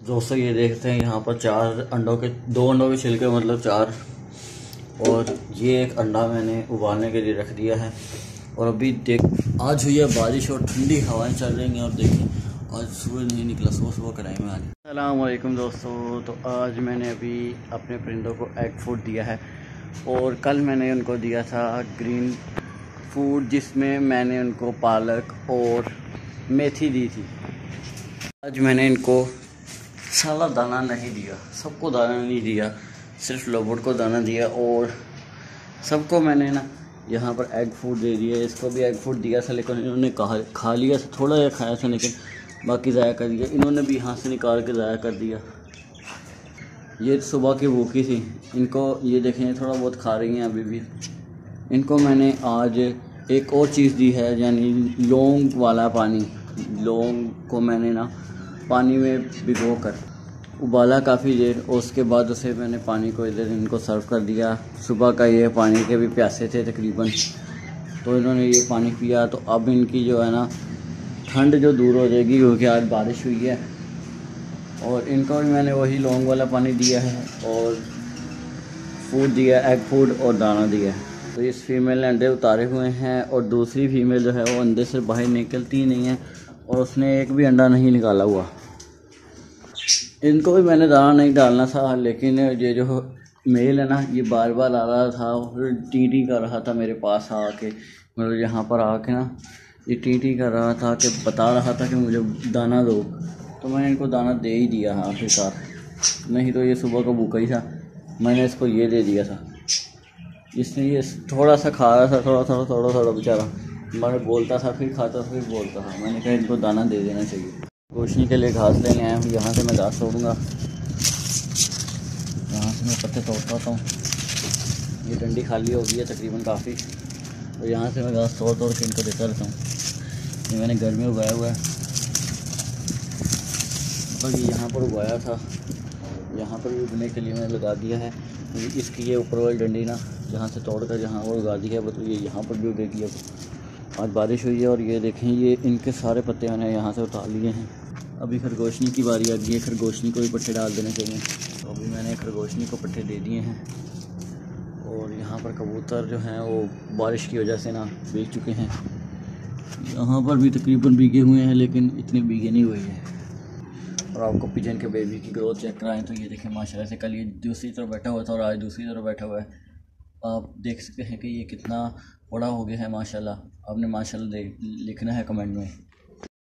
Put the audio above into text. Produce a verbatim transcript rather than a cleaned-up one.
दोस्तों ये देखते हैं यहाँ पर चार अंडों के दो अंडों के छिलके मतलब चार, और ये एक अंडा मैंने उबालने के लिए रख दिया है। और अभी देख आज हुई है बारिश और ठंडी हवाएं चल रही हैं। और देखिए आज सुबह नहीं निकला, सुबह सुबह कराई में आज। अस्सलाम वालेकुम दोस्तों, तो आज मैंने अभी अपने परिंदों को एग फूड दिया है और कल मैंने उनको दिया था ग्रीन फूड जिसमें मैंने उनको पालक और मेथी दी थी। आज मैंने इनको सारा दाना नहीं दिया, सबको दाना नहीं दिया, सिर्फ लोबोट को दाना दिया और सबको मैंने ना यहाँ पर एग फूड दे दिया। इसको भी एग फूड दिया था लेकिन इन्होंने खा खा लिया था, थोड़ा या खाया था लेकिन बाकी ज़ाया कर दिया। इन्होंने भी यहाँ से निकाल के ज़ाया कर दिया। ये सुबह की भूखी थी, इनको ये देखें थोड़ा बहुत खा रही हैं अभी भी। इनको मैंने आज एक और चीज़ दी है, यानी लौंग वाला पानी। लौंग को मैंने ना पानी में भिगो कर उबाला काफ़ी देर, और उसके बाद उसे मैंने पानी को इधर इनको सर्व कर दिया। सुबह का ये पानी के भी प्यासे थे तकरीबन, तो इन्होंने ये पानी पिया। तो अब इनकी जो है ना ठंड जो दूर हो जाएगी क्योंकि आज बारिश हुई है। और इनको भी मैंने वही लौंग वाला पानी दिया है और फूड दिया, एग फूड और दाना दिया है। तो इस फीमेल ने अंडे उतारे हुए हैं और दूसरी फीमेल जो है वो अंडे से बाहर निकलती नहीं है और उसने एक भी अंडा नहीं निकाला हुआ। इनको भी मैंने दाना नहीं डालना था लेकिन ये जो मेल है ना ये बार बार आ रहा था और टी टी कर रहा था मेरे पास आके, मतलब यहाँ पर आके ना ये टी टी कर रहा था कि बता रहा था कि मुझे दाना दो। तो मैंने इनको दाना दे ही दिया आखिरकार, नहीं तो ये सुबह का भूखा ही था। मैंने इसको ये दे दिया था, इसने ये थोड़ा सा खा रहा था, थोड़ा थोड़ा थोड़ा थोड़ा बेचारा। मैं बोलता था फिर खाता था फिर बोलता था। मैंने कहा इनको दाना दे देना चाहिए। रोशनी के लिए घास लेने आया हूँ, यहाँ से मैं घास तोड़ूँगा, यहाँ से मैं पत्ते तोड़ता हूँ। ये डंडी खाली हो गई है तकरीबन काफ़ी, तो यहाँ से मैं घास तोड़ तोड़ के इनको देता रहता हूँ। ये मैंने घर में उगाया हुआ है, मतलब ये यहाँ पर उगाया था, यहाँ पर भी उगने के लिए मैंने लगा दिया है। इसकी ये ऊपर वाली डंडी ना जहाँ से तोड़ कर जहाँ वो उगा दी है, तो ये यहाँ पर भी उगेगी। अब आज बारिश हुई है और ये देखें ये इनके सारे पत्ते मैंने यहाँ से उतार लिए हैं। अभी खरगोशनी की बारी आ गई है, खरगोशनी को भी पट्टे डाल देने चाहिए। तो अभी मैंने खरगोशनी को पट्टे दे दिए हैं। और यहाँ पर कबूतर जो हैं वो बारिश की वजह से ना भीग चुके हैं। यहाँ पर भी तकरीबन भीगे हुए हैं लेकिन इतने भीगे नहीं हुए हैं। और आपको पिजन के बेबी की ग्रोथ चेक कराएं तो ये देखें माशाल्लाह से कल ये दूसरी तरफ बैठा हुआ था और आज दूसरी तरफ बैठा हुआ है। आप देख सकते हैं कि ये कितना बड़ा हो गया है माशाल्लाह। आपने माशाल्लाह लिखना है कमेंट में।